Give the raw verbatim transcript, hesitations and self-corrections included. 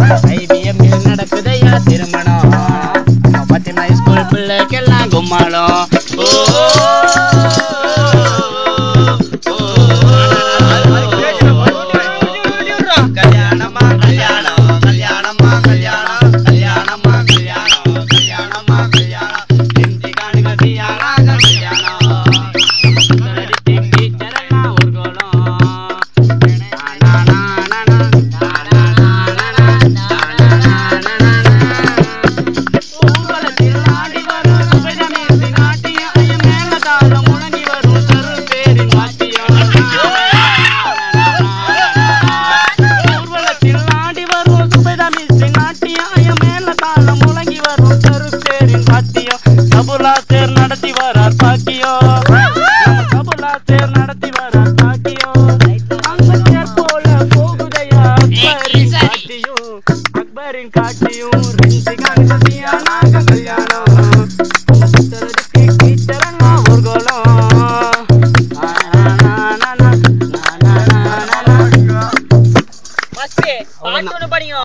ஐபிஎம்மில் நடக்குதையா திருமணம் பத்திமா ஸ்கூல் பிள்ளைக்கெல்லாம் கும்மாளம். கல்யாணமா கல்யாணம் கல்யாணமா கல்யாணம் கல்யாணமா கல்யாணம் கல்யாணமா கல்யாணம் இந்தி காணி கல்யாணம் கல்யாணம் டீச்சரெல்லாம் ஒரு கோலம். ஊர்வலத்தில் ஆடி வரும் சுபஜமேசி நாட்டியம் ஐயம் மேல தாளம் முழங்கி வரும் தரு பேரின் வாத்தியம். ஊர்வலத்தில் ஆடி வரும் சுபஜமேசி நாட்டியம் ஐயம் மேல தாளம் முழங்கி வரும் தரு பேரின் வாத்தியம். கபுலா தேர் நடத்தி வரார் பாக்கியம். கபுலா தேர் நடத்தி வரார் பாக்கியம். அங்க தேர் போல போகுதையா அக்பரின் காட்டியும் அக்பரின் காட்டியும் ரெண்டு காணியா நாங்க கல்யாணம். புத்தருக்கு டீச்சரெல்லாம் ஒரு கோலம். பாட்டு ஒன்று படிங்க.